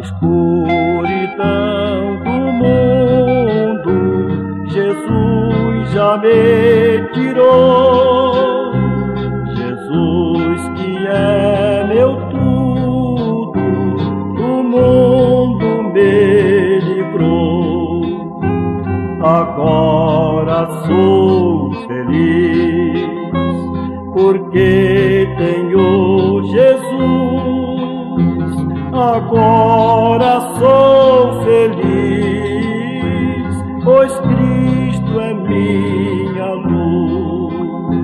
escuridão do mundo, Jesus já me tirou. Jesus que é meu tudo, do mundo me livrou. Agora sou feliz, porque tenho Jesus. Agora sou feliz, pois Cristo é minha luz.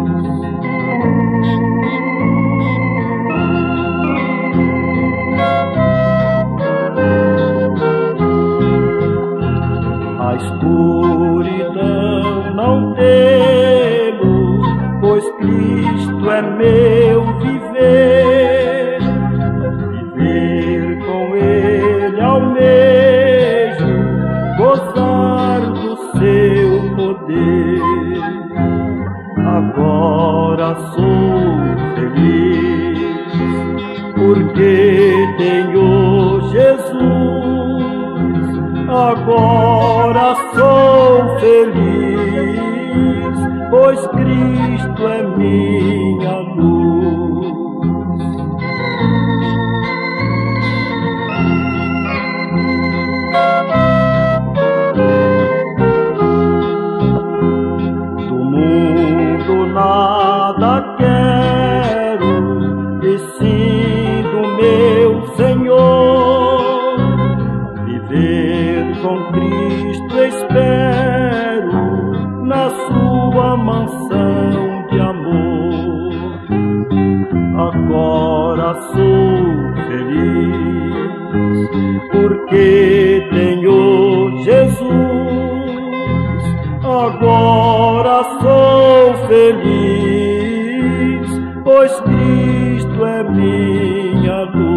A escuridão não temo, pois Cristo é meu viver. Viver com Ele almejo, gozar do seu poder. Agora sou feliz, porque tenho Jesus. Agora sou feliz, pois Cristo é minha luz. Do mundo nada quero, e sim do meu Senhor. Viver com Cristo espero, na sua mansão de amor. Agora sou feliz, porque tenho Jesus. Agora sou feliz, pois Cristo é minha luz.